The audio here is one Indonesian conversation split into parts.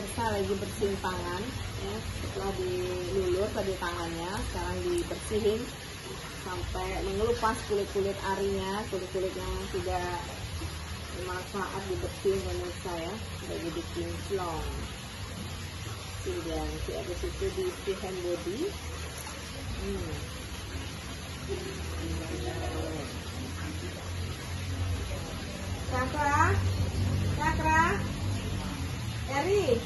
pemirsa lagi bersihin tangan ya, setelah dilulur tadi tangannya, sekarang dibersihin sampai mengelupas kulit-kulit arinya, kulit-kulit yang tidak bermanfaat dibersihin pemirsa ya, lagi dikinclong. Dan habis itu diisi hand body. Cakra, Eri,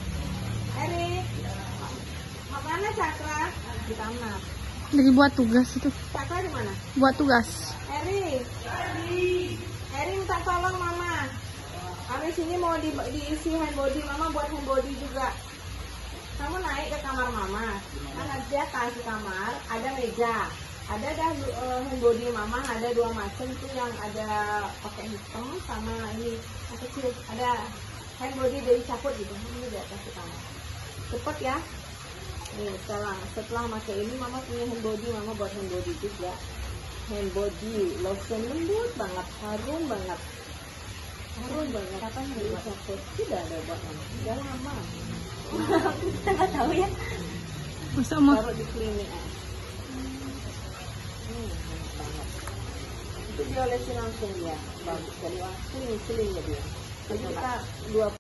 mana Cakra? Di kamar. Lagi buat tugas itu. Cakra di mana? Buat tugas. Eri minta tolong mama. Kami sini mau diisi hand body, mama buat hand body juga. Kamu naik ke kamar mama, kan ada kasih kamar, ada meja, ada hand body mama, ada 2 macam tuh yang ada pakai hitam sama ini yang kecil, ada hand body dari caput gitu, ini di atas kamar. Cepet ya. Nih setelah pakai ini mama punya hand body, mama buat hand body juga. Hand body lotion lembut banget, harum banget. Kapan dari caput? Tidak ada buat mama, udah lama. Kita nggak tahu ya. Masa mah? Taruh di klinik. Banget. Itu diolesin langsung ya, bagus dari seling ya dia. Jadi kita 2